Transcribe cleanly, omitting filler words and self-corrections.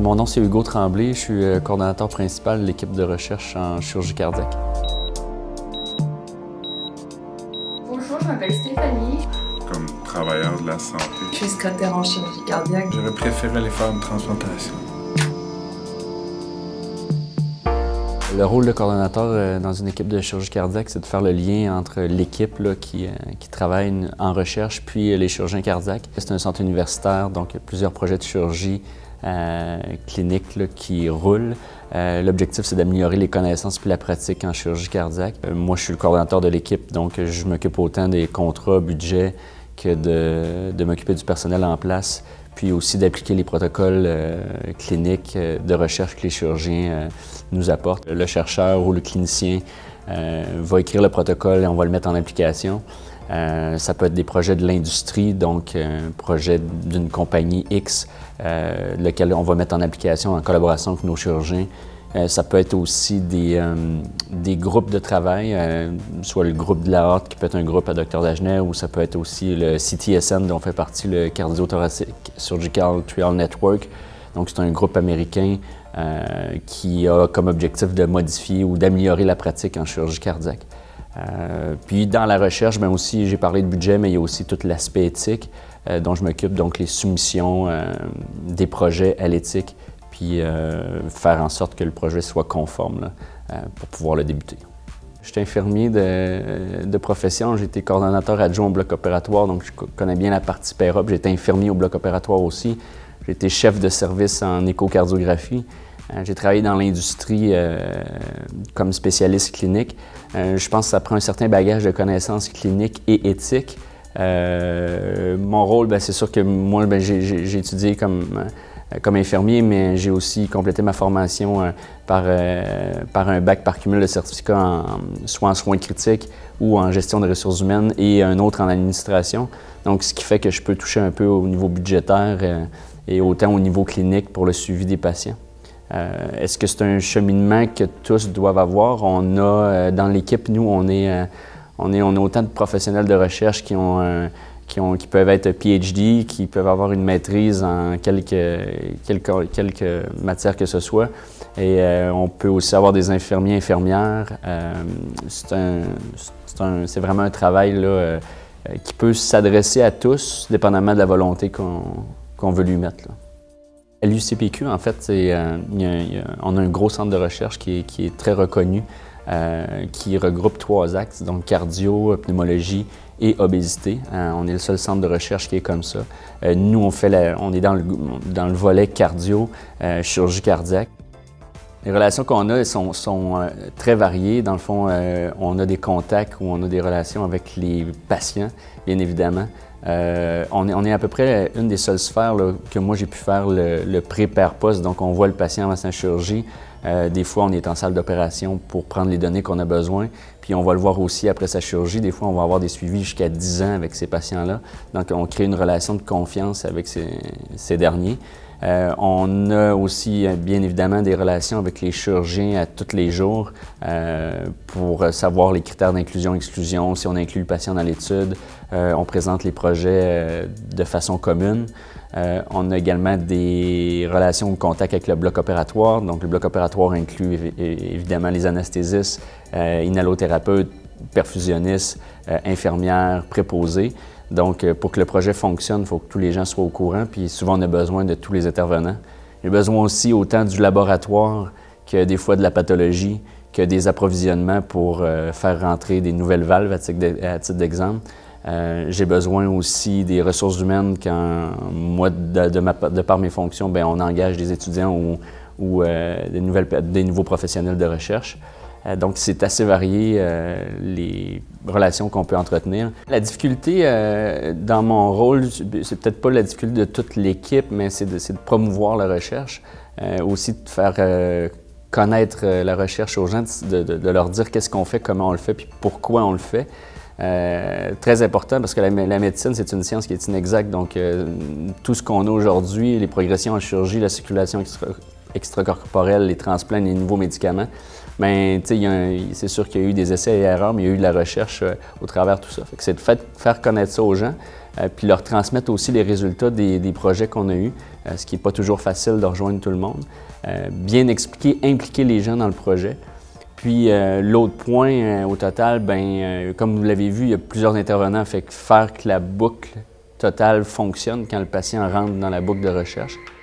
Mon nom c'est Hugo Tremblay, je suis coordonnateur principal de l'équipe de recherche en chirurgie cardiaque. Bonjour, je m'appelle Stéphanie. Comme travailleur de la santé. Je suis secrétaire en chirurgie cardiaque. J'aurais préféré aller faire une transplantation. Le rôle de coordonnateur dans une équipe de chirurgie cardiaque, c'est de faire le lien entre l'équipe qui travaille en recherche puis les chirurgiens cardiaques. C'est un centre universitaire, donc il y a plusieurs projets de chirurgie clinique qui roulent. L'objectif, c'est d'améliorer les connaissances puis la pratique en chirurgie cardiaque. Moi, je suis le coordonnateur de l'équipe, donc je m'occupe autant des contrats, budgets, que de m'occuper du personnel en place, puis aussi d'appliquer les protocoles cliniques de recherche que les chirurgiens nous apportent. Le chercheur ou le clinicien va écrire le protocole et on va le mettre en application. Ça peut être des projets de l'industrie, donc un projet d'une compagnie X, lequel on va mettre en application en collaboration avec nos chirurgiens. Ça peut être aussi des groupes de travail, soit le groupe de la Heart, qui peut être un groupe à Dr Dagenais, ou ça peut être aussi le CTSN, dont fait partie le Cardio-Thoracic Surgical Trial Network. Donc c'est un groupe américain qui a comme objectif de modifier ou d'améliorer la pratique en chirurgie cardiaque. Puis dans la recherche, bien aussi, j'ai parlé de budget, mais il y a aussi tout l'aspect éthique dont je m'occupe, donc les soumissions des projets à l'éthique, puis faire en sorte que le projet soit conforme là, pour pouvoir le débuter. Je suis infirmier de profession, j'ai été coordonnateur adjoint au bloc opératoire, donc je connais bien la partie PEROP. J'ai été infirmier au bloc opératoire aussi. J'ai été chef de service en échocardiographie. J'ai travaillé dans l'industrie comme spécialiste clinique. Je pense que ça prend un certain bagage de connaissances cliniques et éthiques. Mon rôle, c'est sûr que moi, j'ai étudié comme infirmier, mais j'ai aussi complété ma formation par un bac par cumul de certificats soit en soins critiques ou en gestion de ressources humaines et un autre en administration. Donc, ce qui fait que je peux toucher un peu au niveau budgétaire et autant au niveau clinique pour le suivi des patients. Est-ce que c'est un cheminement que tous doivent avoir? On a, dans l'équipe, nous, on a autant de professionnels de recherche qui peuvent être PhD, qui peuvent avoir une maîtrise en quelque matière que ce soit. Et on peut aussi avoir des infirmiers, infirmières. C'est vraiment un travail là, qui peut s'adresser à tous, dépendamment de la volonté qu'on veut lui mettre. Là. À l'UCPQ, en fait, on a un gros centre de recherche qui est très reconnu, qui regroupe 3 axes, donc cardio, pneumologie et obésité. On est le seul centre de recherche qui est comme ça. Nous, on est dans le volet cardio, chirurgie cardiaque. Les relations qu'on a sont très variées. Dans le fond, on a des contacts ou on a des relations avec les patients, bien évidemment. On est à peu près une des seules sphères là, que moi j'ai pu faire le pré-per-post, donc on voit le patient avant sa chirurgie. Des fois, on est en salle d'opération pour prendre les données qu'on a besoin, puis on va le voir aussi après sa chirurgie. Des fois, on va avoir des suivis jusqu'à 10 ans avec ces patients-là. Donc, on crée une relation de confiance avec ces derniers. On a aussi, bien évidemment, des relations avec les chirurgiens à tous les jours pour savoir les critères d'inclusion-exclusion, si on inclut le patient dans l'étude. On présente les projets de façon commune. On a également des relations de contact avec le bloc opératoire. Donc, le bloc opératoire inclut évidemment les anesthésistes, inhalothérapeutes, perfusionnistes, infirmières, préposés. Donc, pour que le projet fonctionne, il faut que tous les gens soient au courant, puis souvent, on a besoin de tous les intervenants. Il y a besoin aussi autant du laboratoire que des fois de la pathologie, que des approvisionnements pour faire rentrer des nouvelles valves à titre d'exemple. J'ai besoin aussi des ressources humaines quand, moi, de par mes fonctions, bien, on engage des étudiants ou des nouveaux professionnels de recherche. Donc, c'est assez varié, les relations qu'on peut entretenir. La difficulté dans mon rôle, c'est peut-être pas la difficulté de toute l'équipe, mais c'est de promouvoir la recherche, aussi de faire connaître la recherche aux gens, de leur dire qu'est-ce qu'on fait, comment on le fait, puis pourquoi on le fait. Très important parce que la médecine, c'est une science qui est inexacte. Donc, tout ce qu'on a aujourd'hui, les progressions en chirurgie, la circulation extracorporelle, les transplants, les nouveaux médicaments, bien, c'est sûr qu'il y a eu des essais et erreurs, mais il y a eu de la recherche au travers de tout ça. C'est de faire connaître ça aux gens, puis leur transmettre aussi les résultats des projets qu'on a eus, ce qui n'est pas toujours facile de rejoindre tout le monde. Bien expliquer, impliquer les gens dans le projet. Puis l'autre point, au total, comme vous l'avez vu, il y a plusieurs intervenants, fait que faire que la boucle totale fonctionne quand le patient rentre dans la boucle de recherche.